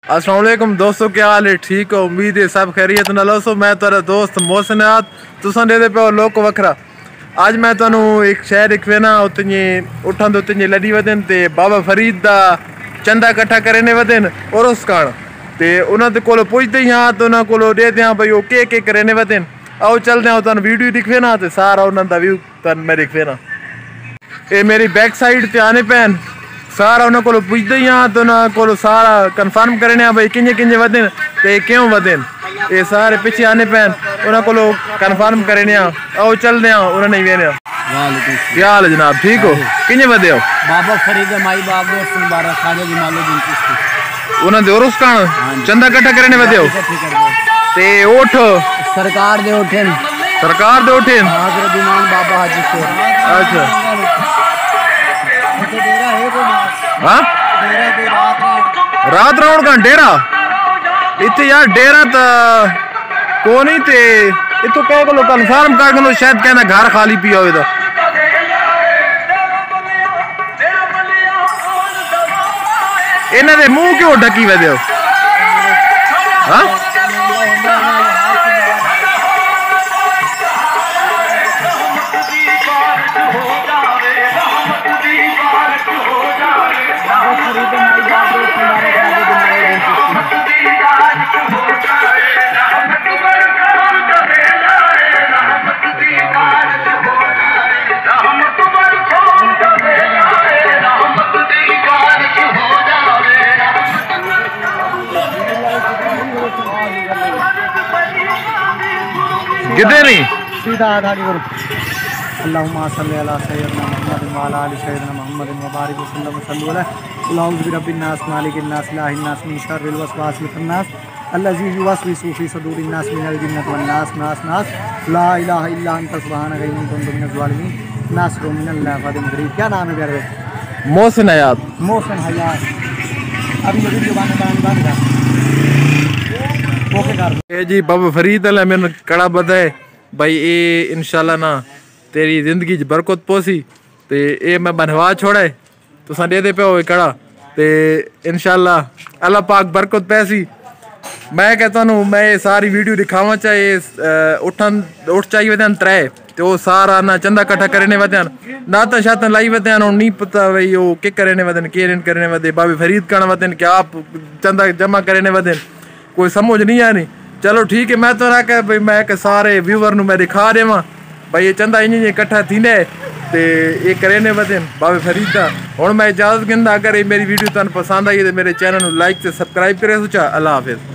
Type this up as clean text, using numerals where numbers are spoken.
अस्सलाम वालेकुम दोस्तों, क्या हाल है? ठीक हो? उम्मीद है सब खैरियत नाल हो। मैं तेरा दोस्त मोहसिनात तुसां दे पे लोक वखरा। आज मैं तुहानू एक शहर दिखवेना उतनी उठन तो उतनी लड़ी वदन ते बाबा फरीद दा चंदा इकट्ठा करने वदन और उस कारण ते उन्होंने कोलो पुछते ही हाँ तो उन्होंने कोलो दे दिया भाई वो के करने वदन। आओ चलते हैं तुहानू वीडियो दिखवेना ते सारा उन्होंने दा व्यू तुहानू मैं दिखवेना। ये मेरी बैक साइड ते आने पैन सारा उन्होंने कोलो पुछते ही हाँ तो उन्होंने कोलो सारा कन्फर्म करने भाई किंजे किंजे वदन ते क्यों वदन। ये सारे पीछे आने पैन उन्होंने कोलो कन्फर्म करने। आओ चलते हैं उन्होंने वेने। क्या हाल है जनाब, ठीक हो? किंजे वदे हो? बाबा फरीद माई बाप दोस्त मुबारक खाजा जमालुद्दीन चिश्ती उन्होंने और उस कारण चंदा इकट्ठा करने वदे हो ते ओठ सरकार दे उठे हाजरत इमाम बाबा हाजी शेर। अच्छा हाँ रात राउंड का डेरा इतने यार डेरा तो कौन ही थे इतो कह को कन्फर्म कर लो शायद कहना घर खाली पिया हो इन्हें दे मुंह क्यों ढकी वे दो। हाँ किधर नहीं सीधा आधा करो। अल्लाहुम्मा सल्ली अला सय्यदना मुहम्मद व अला आलि सय्यदना मुहम्मद व बारिक वसल्लम सल्लल्लाहु अलैहि अऊज़ु बिरब्बिन नास मालिकिन नास इलाहिन नास मिन शर्रिल वसवासिल खन्नास अल्लज़ी युवस्विसु फी सुदूरिन नास मिनल जिन्नति वन नास नास नास ला इलाहा इल्ला अंता सुब्हानका इन्नी कुन्तु मिनज़ ज़ालिमीन नासरुम मिनल्लाहि फ़ादिम क़रीब। क्या नाम है प्यारे? मोहसिन हयात। मोहसिन हयात। अभी ये वीडियो बन गया ओके कर ए जी बाबा फरीद अल्लाह मैंने कड़ा बधाए भाई ये इंशाल्लाह ना तेरी जिंदगी च बरकत पोसी ते ये मैं बनवा छोड़े तुसा दे पे हो कड़ा ते इंशाल्लाह अल्लाह पाक बरकत पैसी। मैं कहता हूँ मैं ये सारी वीडियो दिखावा चाहिए उठ चाहिए वदन त्रै तो वो सारा ना चंदा इकट्ठा करने वदन नाता शाता लाई वदन और नहीं पता भाई वो के करने वदन के करने वदे बाबा फरीद करने वदन क्या आप चंदा जमा करने वदन कोई समझ नहीं आ रही। चलो ठीक है मैं तो रहा भाई मैं सारे व्यूवर मैं दिखा देव भाई ये चंदा इंज इकट्ठा थींदे ते ये करने वदन बाबा फरीद का। हुण मैं इजाजत गिंदा अगर ये मेरी वीडियो तुहानू पसंद आई तो मेरे चैनल लाइक से सब्सक्राइब करे सोचा। अल्लाह हाफिज़।